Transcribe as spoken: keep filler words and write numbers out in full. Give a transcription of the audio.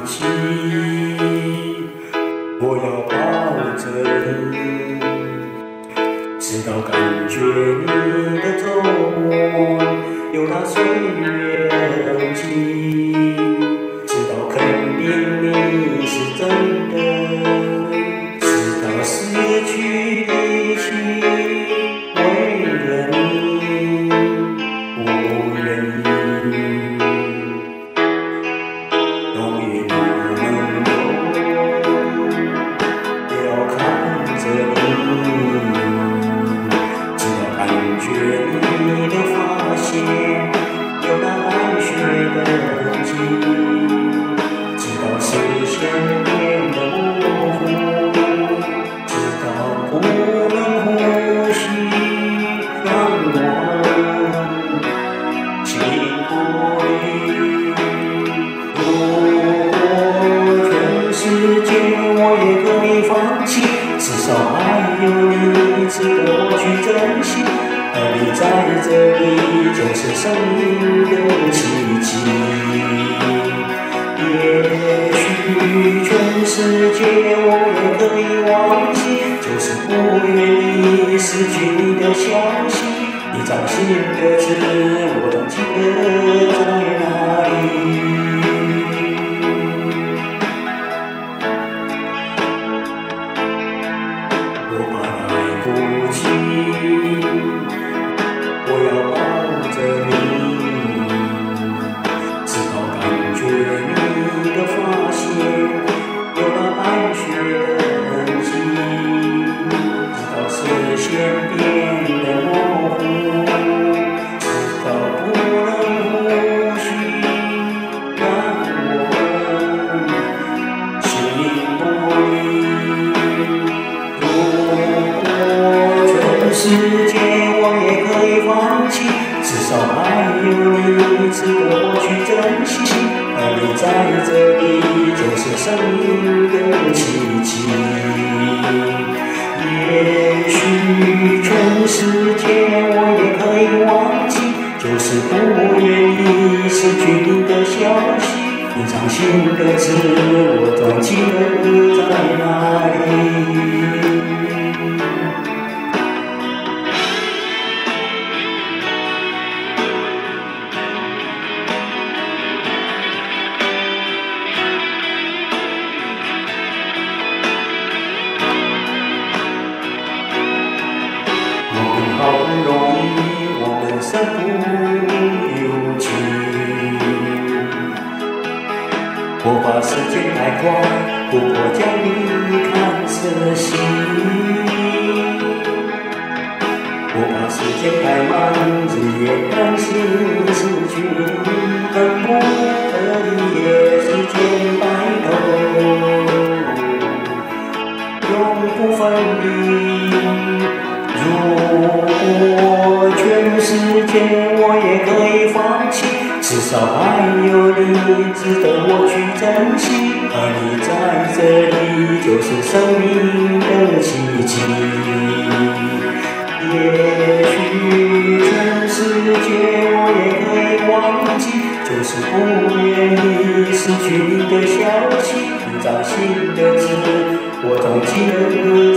弃，我要抱着你，直到感觉你的走过有那岁月痕迹，直到肯定你是真的，直到失去力气，为了你，我愿意。 永远不能够，也要看着你，直到感觉你的发线有那白雪的痕迹，直到视线变得模糊，直到不能呼吸，让我幸福里。 世界我也可以放弃，至少还有你值得我去珍惜。而你在这里，就是生命的奇迹。也许全世界我也可以忘记，就是不愿意失去你的消息。你掌心的痣，我总记得在哪里。 不弃，我要抱着你，直到感觉你的发线有那白雪的痕迹，直到视线变得模糊，直到不能呼吸，让我们幸福里。 世界我也可以放弃，至少还有你值得我去珍惜。而你在这里，就是生命的奇迹。也许全世界我也可以忘记，就是不愿意失去你的消息。你掌心的痣，我总记得在哪里。 好不容易，我们身不由己。我把时间太快，不过将你看仔细。我把时间太慢，日夜担心失去你，恨不得一夜之间白头，永不分离。 如果全世界我也可以放弃，至少还有你值得我去珍惜。而你在这里，就是生命的奇迹。也许全世界我也可以忘记，就是不愿意失去你的消息。你掌心的痣，我总记得。